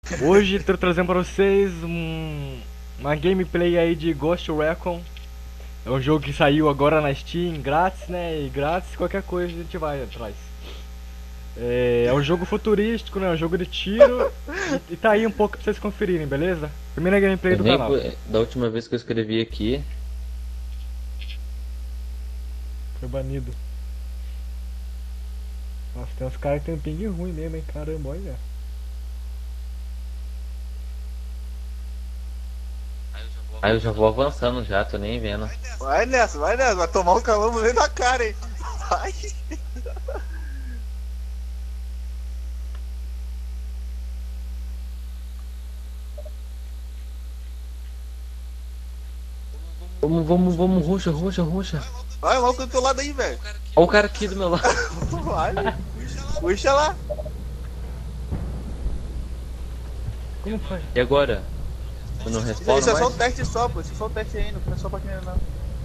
Hoje tô trazendo pra vocês uma gameplay aí de Ghost Recon. É um jogo que saiu agora na Steam, grátis, né? E grátis, qualquer coisa a gente vai atrás. É um jogo futurístico, né? Um jogo de tiro. E tá aí um pouco pra vocês conferirem, beleza? Primeira gameplay Eu do nem canal. vou- Da última vez que eu escrevi aqui. Foi banido. Nossa, tem uns caras que tem um ping ruim mesmo, hein? Caramba, olha. Aí eu já vou avançando já, tô nem vendo. Vai nessa, vai tomar um calão no meio da cara, hein? Vai. Vamos, roxa. Vai logo do teu lado aí, velho. Olha o cara aqui do meu lado. Vai. Puxa lá. Como foi? E agora? Eu não respondo Isso é só mais? o teste só, pô. Isso é só o teste aí, não começou pra quem não.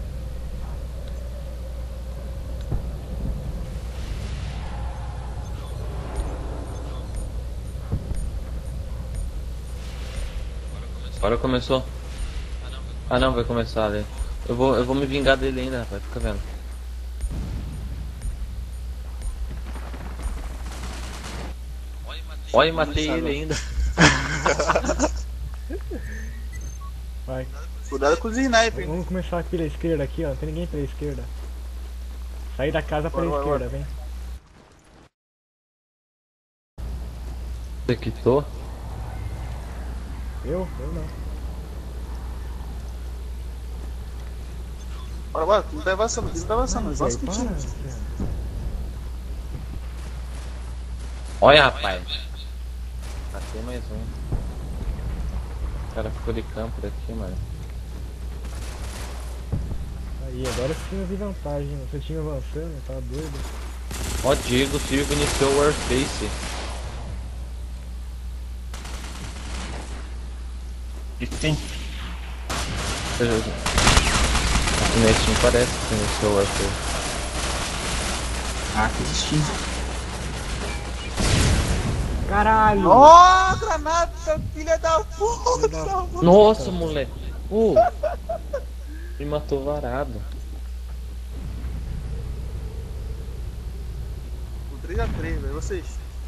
Agora começou. Ah não, vai começar ali. Eu vou me vingar dele ainda, rapaz, fica vendo. Olha, matei ele ainda. Vai. Cuidado com os snipers. Vamos começar aqui pela esquerda aqui, ó. Não tem ninguém pela esquerda. Sair da casa pela Bora, esquerda, bora. vem. Você quitou? Eu não. Bora, tu não tá avançando, Mas, avança velho, para, contigo. velho. Olha, rapaz. Matei mais um. O cara ficou de campo aqui, mano. Aí, agora sim eu vi vantagem. Você tinha avançando, tá doido. Ó, Diego Silva iniciou o Warface. Sim. Aqui na Steam parece que iniciou o Warface. Ah, que distinto. Caralho! Ó, granada, filha da puta! Nossa, moleque. Me matou varado. O 3x3, velho, vocês.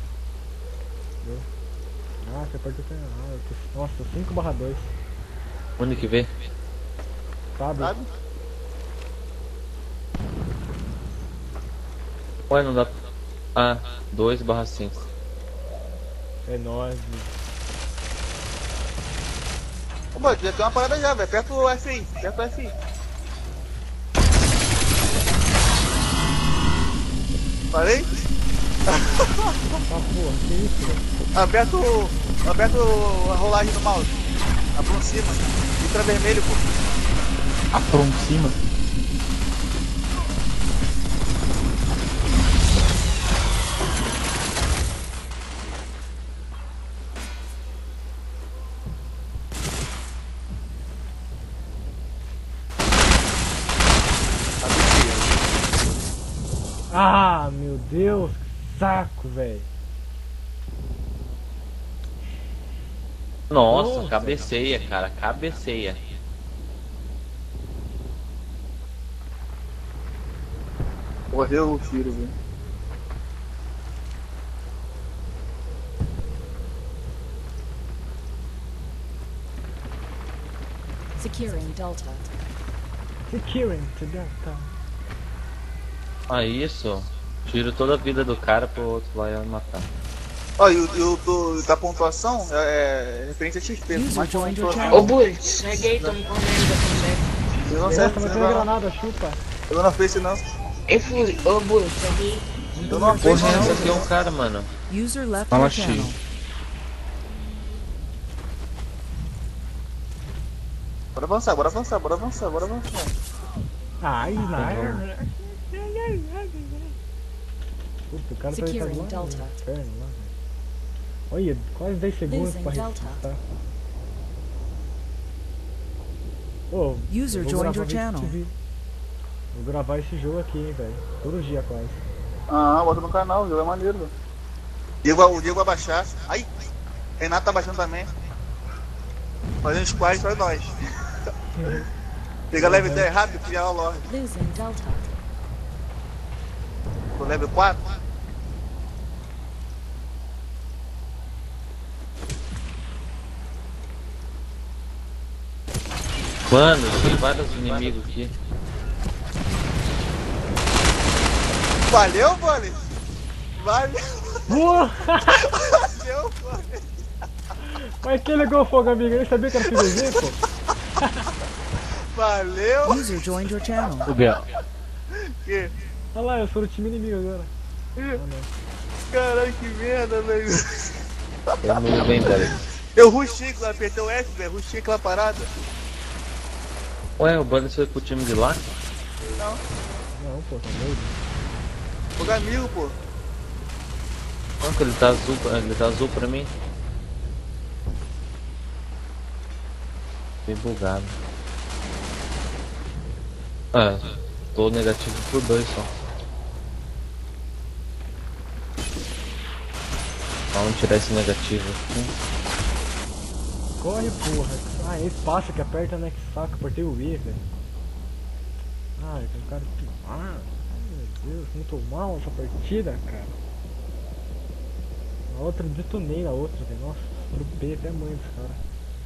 Ah, você perdeu o canal. Nossa, 5/2. Onde que vê? Sabe? Sabe? Ué, não dá. Ah, 2/5. É nóis. Ô, mano, já tem uma parada já, velho. Aperta o F aí, aperta o F aí. Falei? Tá porra, que isso, velho? Aperta a rolagem do mouse. Aproxima. Entra vermelho, pô. Aproxima. Ah, meu Deus, que saco, velho. Nossa, Nossa, cabeceia, cara, cabeceia. Morreu o tiro, velho. Securing Delta. Securing to Delta. Ah, isso. Tiro toda a vida do cara pro outro lá e matar. Ó, e o da pontuação é referente a XP. User Mais joined your pontuação. channel. Ô, Bullet, peguei, tô me comendo também. Eu não Nossa, sei, mas tem eu granada, chupa. não fiz não. Eu fui, ô, Bullet, peguei. Eu não fiz Porra, esse não. aqui é um cara, mano. User left Fala your cheio. channel. Bora avançar. Ah, sniper. Puta, o cara tá Securing lá no Delta. inferno, lá, velho. Olha, quase 10 segundos Losing pra Delta. ressuscitar. Pô, User eu vou joined gravar your vídeo channel. pra TV. Vou gravar esse jogo aqui, hein, velho. Todo dia quase. Ah, bota no canal, o jogo é maneiro, velho. O Diego vai baixar. Ai, Renato tá baixando também. Fazendo squad pra nós. Pegar level 10 rápido, criar o Lorde. Losing Delta. Tô level 4. Mano, tem vários inimigos aqui. Valeu, Bullet! Valeu, Boa! valeu, Bullet! Mas que ligou o fogo, amigo? Eu nem sabia que era PVZ, pô. Valeu! User joined your channel. O Biel. Que? Olha lá, eu sou do time inimigo agora. Caralho, que merda, velho! Eu não lembro dele. Eu rushei, apertei o F, velho, rushei aquela parada. Ué, o Bunny foi pro time de lá? Não, Não, pô, tá doido. fogo amigo, pô. Não, que ele tá azul pra mim. Fiquei bugado. Ah, tô negativo por 2 só. Vamos tirar esse negativo aqui. Corre, porra. Ah, é espaço que aperta, né? Que saco, apertei o E, velho. Ai, tem um cara que... Ah, meu Deus, muito mal essa partida, cara. A outra, detonei na outra, velho. Nossa, tropei até a mãe desse cara.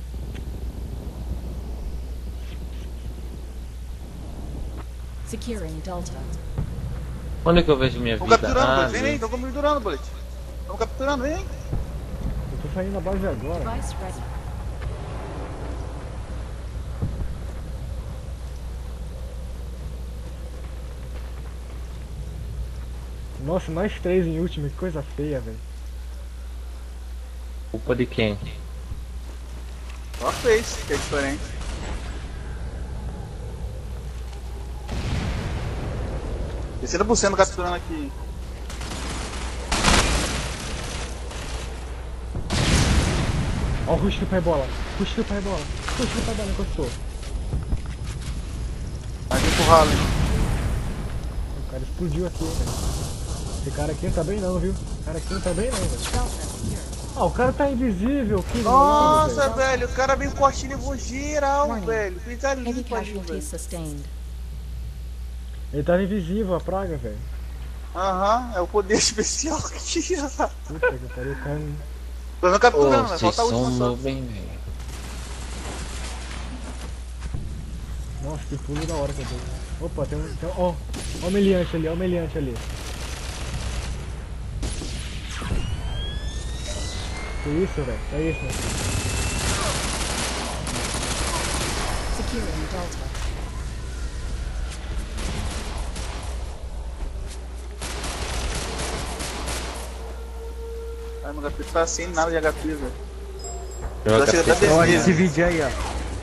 Securing Delta. Onde é que eu vejo minha Tamo vida? capturando, Ah, Bullet. Vem, vem, tamo capturando, Bullet. Tamo capturando, vem. Eu tô saindo da base agora. Device ready. Nossa, nós 3 em último, que coisa feia, velho. culpa de quem? Só fez, que é diferente. Descendo por cima, capturando aqui. Ó o rush do pai bola. Rush do pai bola. Rush do pai bola, encostou. Mas empurrá-lo, hein. O cara explodiu aqui, velho. Esse cara aqui não tá bem não, viu? O cara aqui não tá bem não, velho. Delta secure. Ah, o cara tá invisível, que Nossa, lindo, velho, o cara veio cortinho e levou geral, Warning. velho. Fez a Heavy limpa ali, casualties velho. sustained. Ele tava invisível, a praga, velho. Aham, é o poder especial que tira. Puta que pariu, o cara... Tô não Ô, capturando, vai vocês faltar o são último só. nuvem, velho. Nossa, que pulo da hora que eu dei. Opa, tem um... Ó, ó o meliante ali, ó o meliante ali. Que isso, velho? É isso, meu filho. Securing Delta. Ai, meu HP tá sem nada de HP, velho. Eu Já chega até acabei- Olha descer. esse vídeo aí, ó.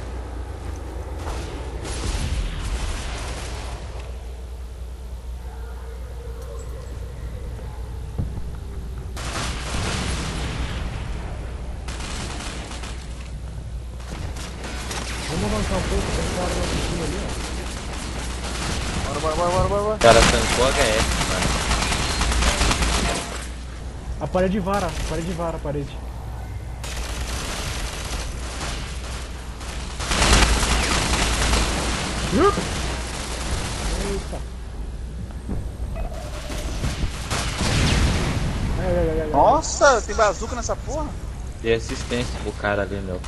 Vamos avançar um pouco, tem um cara lá em cima ali, ó. Bora. O cara tancou HS, mano. A parede vara, a parede. Eita. Ai. Nossa, tem bazuca nessa porra? Dei assistência pro cara ali, meu.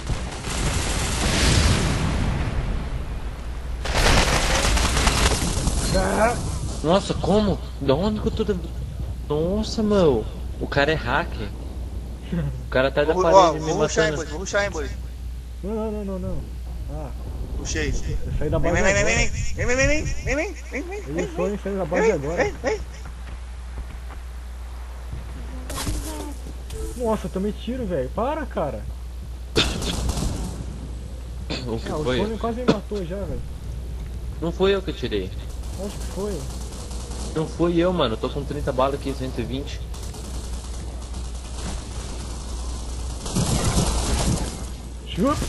Ah, Nossa, como? Da onde que eu tô... Nossa, meu. O cara é hacker. O cara tá da Ó, parede me vou rushar, hein, matando. Bullet, vou rushar, hein, Bullet. Não. Ah, Puxei. eu saí da Vem, base vem, vem, agora. vem. Eles foram saindo da base agora. Vem. Nossa, eu tomei tiro, velho. Para, cara. O que Ah, o foi? Sony quase me matou já, velho. Não fui eu que tirei. Acho que foi. Não fui eu, mano. Eu tô com 30 balas aqui, 120. Chup!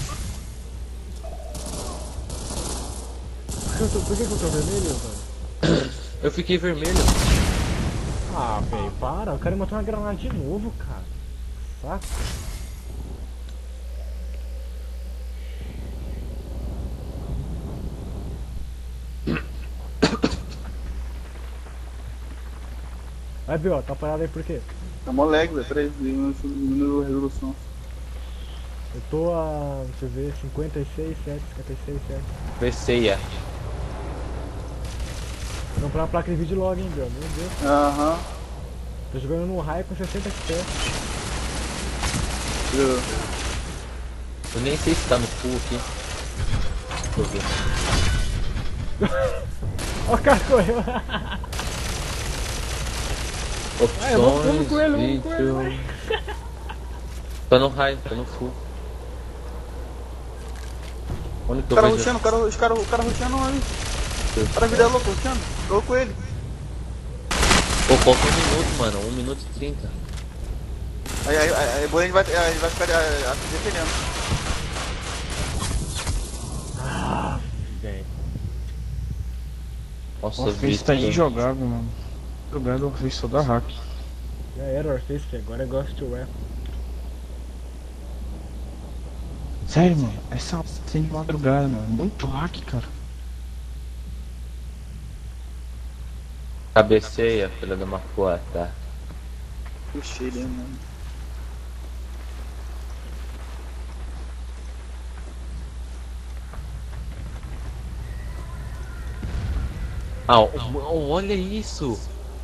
Por que eu tô vermelho, velho? Eu fiquei vermelho. Ah, velho, para. O cara matou uma granada de novo, cara. Saco. Vai, B.O., tá parado aí por quê? Tá mó lag, velho. Peraí, diminuiu a resolução. Eu tô a, deixa eu ver, 56, 7, 56, 7. Perceia. Vou comprar uma placa de vídeo logo, hein, B.O., meu Deus. Aham. Tô jogando no high com 60 FPS. Eu nem sei se tá no full aqui. Deixa eu ver. Ó, o cara correu. Opções, vamos com ele, vamos com vídeo... ele, Tá no high, tá no full. Onde que O eu cara vejo? rushando, o cara rushando ali. O cara vida louco, rushando. Tô com ele. Pô, falta 1 minuto, mano. 1 minuto e 30. Aí depois ele vai ficar defendendo. Nossa, O Face tá Vitor. injogável, mano. Jogado o Face só dá hack. Já era o Warface, que agora é Ghost Recon. Sério, mano. Essa tem de madrugada, mano. Muito hack, cara. Cabeceia, filha de uma puta. Puxei ele, mano. Ah, olha isso!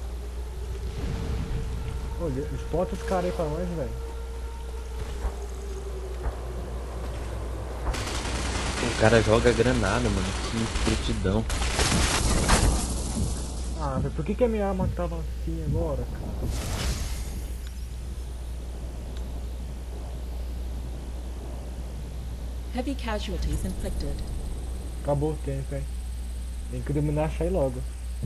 Olha, spota os caras aí pra nós, velho. O cara joga granada, mano. Que frutidão. Ah, velho, por que a minha arma tava assim agora, cara? Heavy casualties inflicted. Acabou o tempo, hein? Tem que dominar e sair logo.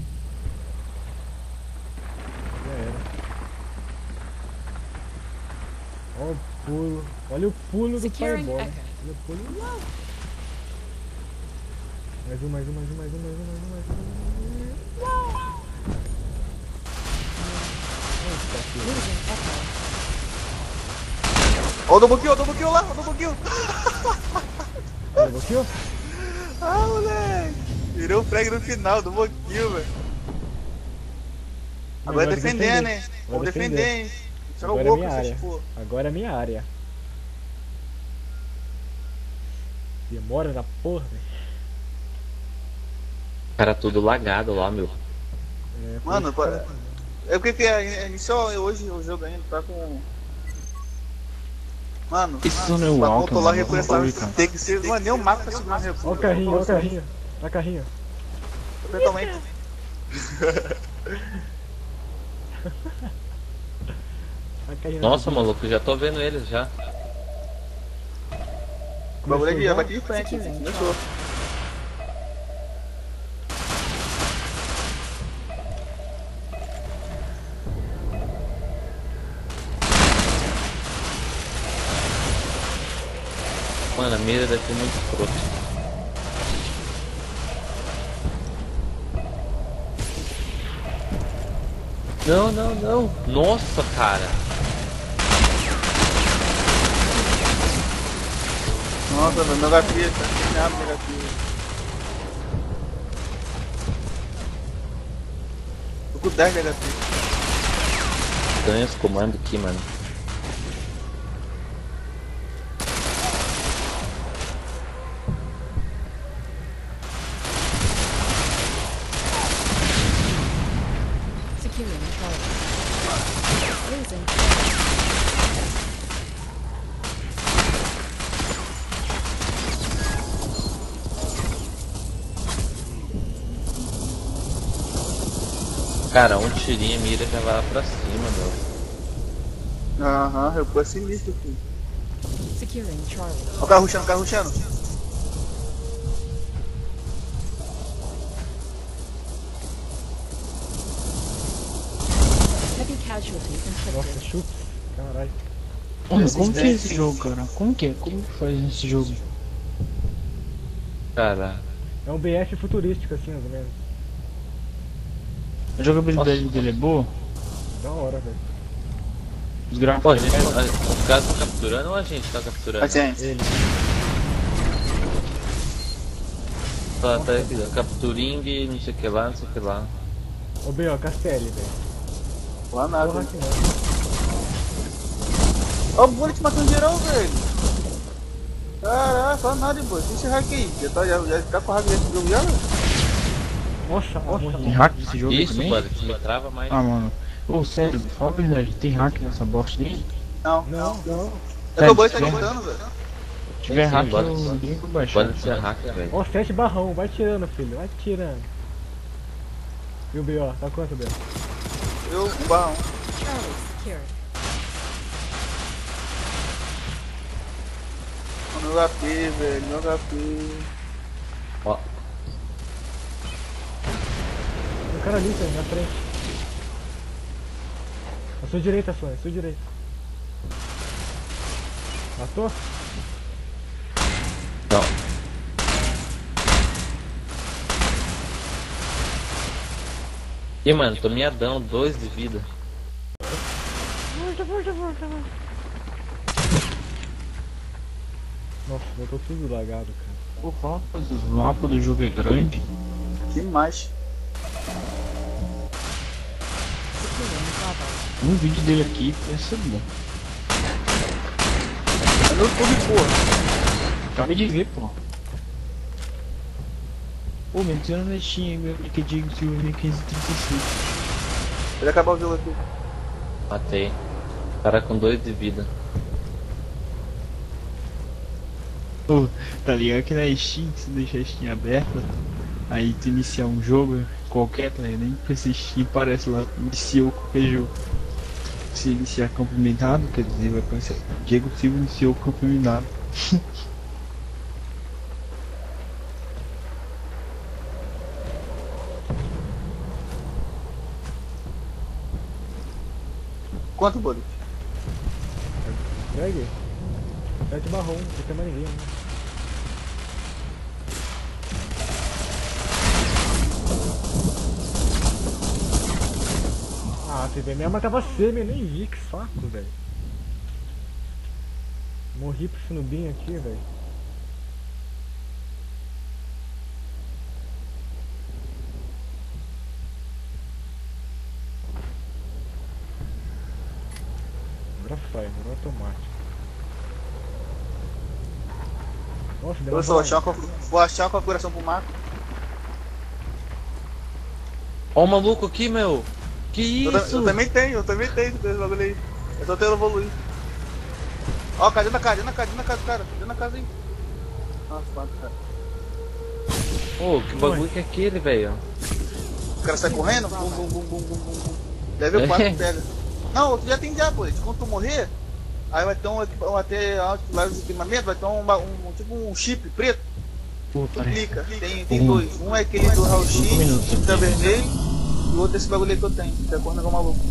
Já era. Olha o pulo. Olha o pulo do Securing Fireball. Echo. Olha o pulo. Mais um, mais um, mais um, mais um, mais um, mais um, mais um. Eita, filho. Losing Echo. Ó o double kill lá, o double kill. Olha aqui, ó. Ah, moleque. Virou o frag no final, double kill, velho. Agora é defender, né? Vamos defender, hein? Só no Agora é gol, minha você área. tipo. Agora é minha área. Demora na porra, velho. Cara, tudo lagado lá, meu. É, por Mano, isso que ela- é porque iniciou hoje o jogo ainda, tá com. Mano, Isso não é o pra alto, controlar mano. recurso Oi, cara. tem que ser. Mano, nem o mapa tá segurando recurso. Olha o carrinho, olha o carrinho. Olha o carrinho. Totalmente. Olha o carrinho. Nossa, maluco, já tô vendo eles já. O bagulho aqui, já? já bati de frente, começou. Mano, a mira deve ser muito escrota. Não, não, não. Nossa, cara. Nossa, meu HP, tá queimado meu HP. Tô com 10 de HP. Ganha os comandos aqui, mano. Securing Charlie. Losing. Cara, um tirinho a mira já vai lá pra cima, meu. Aham, eu fui sinistro aqui. Securing Charlie. Ó o carro rushando, o carro rushando. Heavy casualties Nossa, inflicted. chute. Caralho. Mano, como que é esse jogo, cara? Como que é? Como que faz esse jogo? Cara, É um BF futurístico, assim, mais ou menos. A jogabilidade dele é boa? Da hora, velho. Os pô, gráficos. os caras estão capturando ou a gente tá capturando? Paciente. Ele. Tá capturing, não sei o que lá, não sei o que lá. Ô, B.O., Castelli, velho. Lá nada. Porra, que não. Ó o Bullet matando geral, velho. Caraca, olha nada, boy. Deixa esse hack aí. Já tá com o hack desse jogo já, velho? Nossa, Tem morri. hack nesse jogo aí Isso, também? mano, que me trava mais. Ah, mano. Ô, sério, fala a verdade, tem hack nessa bosta aí? Não. Não. É que o Bullet tá Sério? gritando, velho. Se tiver Sim, hack, bora. eu ligo pra baixar. Pode ser hack, velho. Ó, 7 barrão, vai tirando, filho, vai tirando. E o B.O., tá quanto, B.O.? Eu, barrão. Charlie secured. Meu HP, velho. Meu HP. Ó, Tem um cara ali, velho, na frente. À sua direita, Sônia, à sua direita. Matou? não. E mano, tô miadão, 2 de vida. Nossa, eu tô tudo lagado, cara. Pô, fala, o mapa do jogo é grande. Que mais? Securing Bravo. Um vídeo dele aqui pensa bom. É no YouTube, porra. Acabei de ver, pô. Pô, me adiciona na Steam aí, meu LinkedIn Silva 1535. Ele acabar o jogo aqui. Matei. Cara com 2 de vida. Pô, tá ligado que na Steam, se deixar a Steam aberta, aí tu iniciar um jogo qualquer, tá ligado? Nem precisa Steam, aparece lá, iniciou qualquer jogo. Se iniciar campo minado, quer dizer, vai aparecer Diego Silva iniciou campo minado. Quanto, Bullet? Pegue. 7 barrão, não tem mais ninguém, né? Ah, a TV mesmo tava semi, eu nem vi, que saco, velho. Morri pro Sinubinho aqui, velho. Agora sai, agora é automático. Nossa, deu Eu uma só vou achar uma configuração pro Marco. Ó o maluco aqui, meu. Que isso? Eu também tenho esse bagulho aí. Eu tô tentando evoluir. Ó, cadê na casa, cara? Cadê na casa aí? Nossa, quanto, cara. Ô, que bagulho que é aquele, velho? O cara sai correndo? Bum, bum, bum, bum, bum, bum. Level 4 pega. Não, tu já tem já, pô. Quando tu morrer, aí vai ter até lá os equipamentos, vai ter tipo um chip preto. Puta, Tu clica, tem dois. Um é aquele do Raul X, que tá vermelho, e o outro é esse bagulho aí que eu tenho, que tá correndo igual maluco.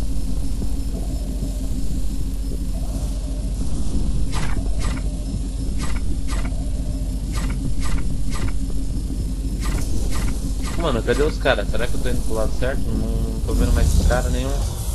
Mano, cadê os caras? Será que eu tô indo pro lado certo? Não tô vendo mais cara nenhum.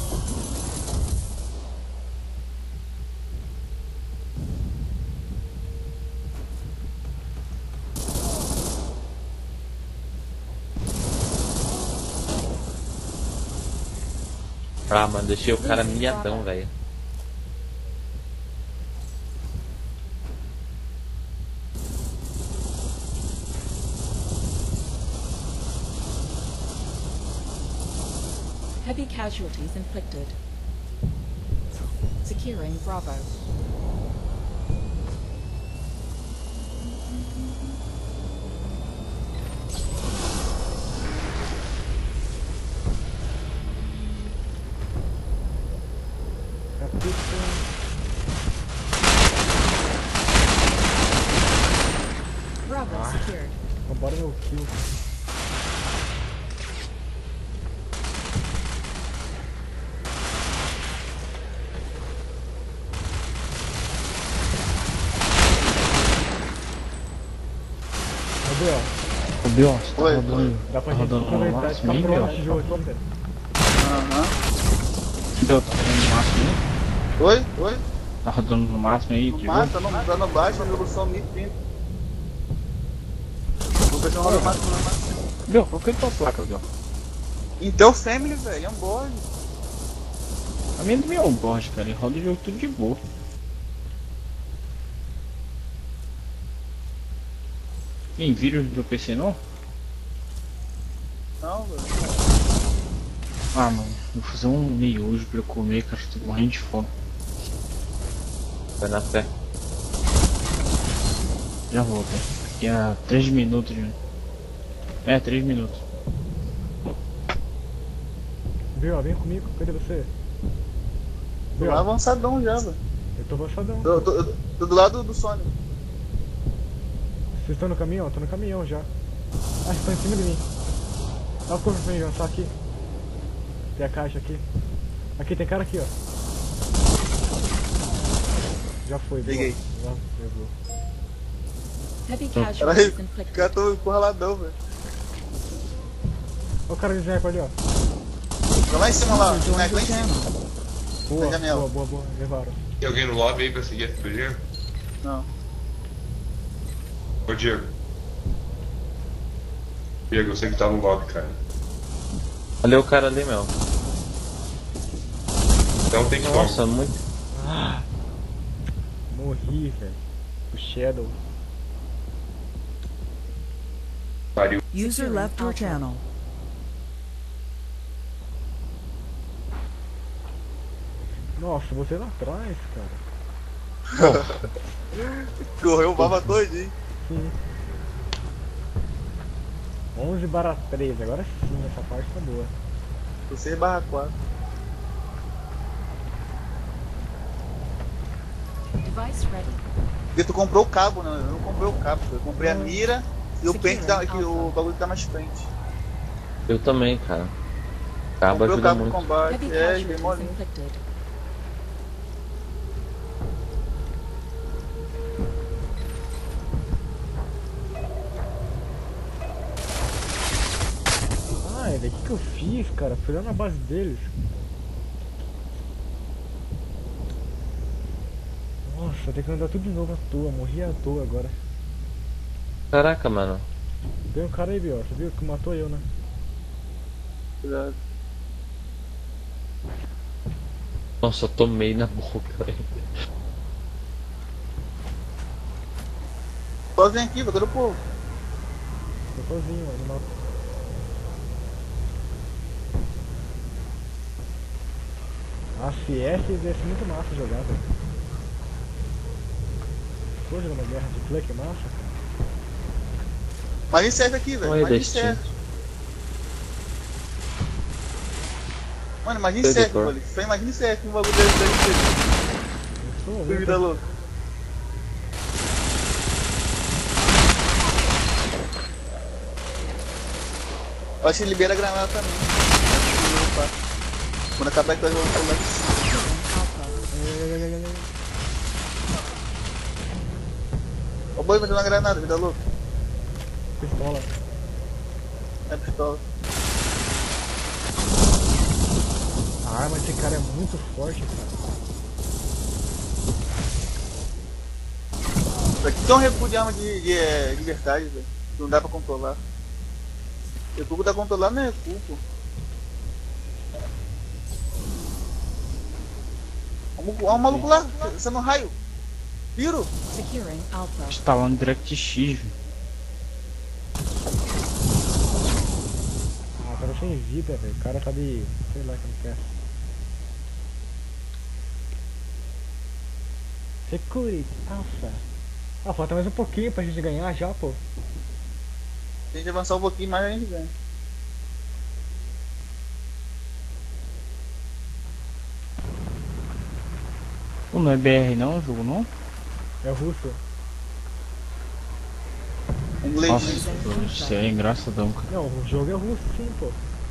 Ah, mano, deixei o cara miadão, velho. Heavy casualties inflicted. Securing Bravo. Capita. Bravo secured. Roubaram meu kill. Cadê, ó? Ô, Biel, você tá Oi. rodando, Dá pra tá gente rodando no aproveitar e máximo ficar aí, pronto Biel? esse jogo aqui, velho. Aham. Biel, tá rodando no máximo aí? Oi? Tá rodando no máximo aí, de Mata, jogo? tá no baixo, a resolução 1030. Vou ver se não roda máximo não. Biel, qual que é a tua placa, Biel? Intel Family, velho, Ambord. A minha também é um board, cara. Ele roda o jogo tudo de boa. Tem vírus do PC não? Não, velho. Ah, mano. Vou fazer um miojo pra eu comer, cara. Tô morrendo de fome. Vai na fé. Já vou, cara. Daqui a 3 minutos já. É, 3 minutos. Viu? Vem comigo, cadê você? Tô Viu? lá avançadão já, velho. Eu tô avançadão. Tô do lado do Sonic. Vocês estão no caminhão? Eu tô no caminhão já. Ah, vocês estão em cima de mim. Dá o corpo pra mim, só aqui. Tem a caixa aqui. Aqui, tem cara aqui, ó. Já foi, boa. Peguei. Já pegou. Heavy Caralho, casualties o inflicted. cara tô encurraladão, velho. Olha o cara de sniper ali, ó. Tô lá em cima lá, User lá joined em your cima. channel. Boa, Daniel. boa, boa, boa. Levaram. Tem alguém no lobby aí pra seguir RPG? Não. Ô Diego. Diego, eu sei que tá no lobby, cara. Olha o cara ali, meu. Então tem que Nossa, muito. Ah, morri, velho. O Shadow. pariu. User left your channel. Nossa, você lá atrás, cara. Correu o baba todinho. Sim. 11/13, agora sim, essa parte tá boa. Tô 6/4. Device ready. Porque tu comprou o cabo, né? Eu não comprei o cabo. Eu comprei a mira e o pente que o bagulho tá mais frente. Eu também, cara. Cabo Comprei o ajuda cabo de muito. combate, Heavy bem casualties molinho. inflicted. Ai, velho, o que eu fiz, cara? Fui lá na base deles. Nossa, tem que andar tudo de novo à toa, morri à toa agora. Caraca, mano. Tem um cara aí, Biel, você viu que matou eu, né? Cuidado. Nossa, eu tomei na boca, velho. Sozinho aqui, vai todo o povo. Tô sozinho, mano, mato. A CS ia ser muito massa jogar, velho. Tô jogando guerra de play, que massa, cara. Imagina serve aqui, velho. Olha Imagina destino. serve. Mano, imagina Predador. serve, velho. Só imagina serve um bagulho desse daí. Eu sou Que vida louca. Eu acho que libera a granada também. Opa. Quando acabar aqui, eu vou pular. Alpha. Ó, o boi metendo uma granada, vida louca. Pistola. É pistola. A arma desse cara é muito forte, cara. Aqui tem um recuo de arma de verdade, velho. Não dá pra controlar. Recuo que dá pra controlar não é recuo, pô. Ó o maluco lá, você no raio. Viro. Securing Alpha. Instalando DirectX, velho. Ah, cara sem vida, velho. O cara tá de... sei lá como que é. Security, Alpha. Ah, falta mais um pouquinho pra gente ganhar já, pô. Se a gente avançar um pouquinho mais, a gente ganha. Pô, não é BR não o jogo, não? É o russo. Inglês. Nossa, isso é engraçadão, cara. Não, o jogo é russo sim, pô.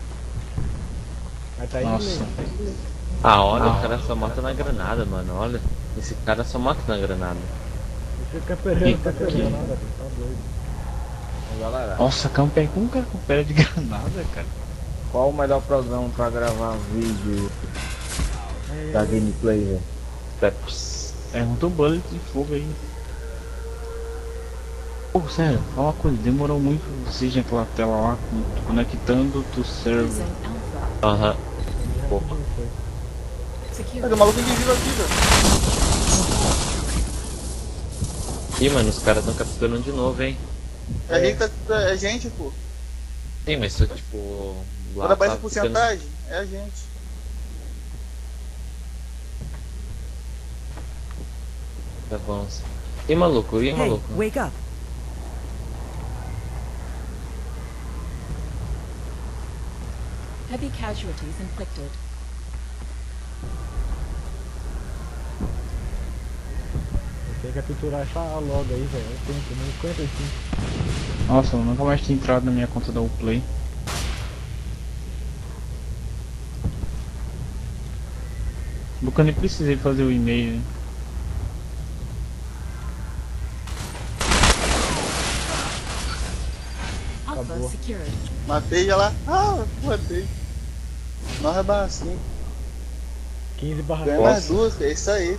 Mas tá em Nossa. inglês. Ah, olha, o cara só mata na granada, mano. Olha. Esse cara só mata na granada. Você fica esperando, tá pegando nada, velho. Tá doido. Galera, Nossa, camper com um cara com pé de granada, cara. qual o melhor programa pra gravar vídeo da gameplay, velho? Peps. Pergunta o bullet de fogo aí. Pô, sério, fala uma coisa, demorou muito vocês naquela tela lá conectando do server. Losing Alpha. Aham. Já Pouco. não foi. Cadê secured. o maluco invisível aqui, velho? Ih, mano, os caras tão capturando de novo, hein? É gente, é gente, pô. Sim, mas isso, tipo... lá Quando aparece tá porcentagem, é a gente. Tá bom. Ih, maluco, maluco. Wake up. Heavy casualties inflicted. Tem que capturar essa log aí, velho. Eu tenho 55. Nossa, eu nunca mais tinha entrado na minha conta da Uplay. Nunca nem precisei fazer o e-mail, né? Alpha Acabou. secured. Matei já lá. Ah, matei. Nós é barra 5. 15 barra Ganha mais duas, é isso aí.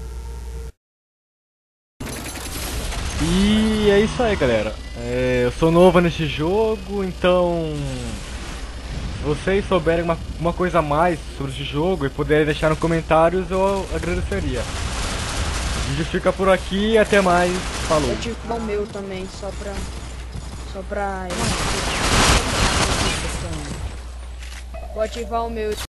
E é isso aí, galera. Eu sou novo nesse jogo, então se vocês souberem uma coisa a mais sobre esse jogo e puderem deixar nos comentários, eu agradeceria. O vídeo fica por aqui e até mais. Falou. Eu tive o meu também, só pra... Vou ativar o meu.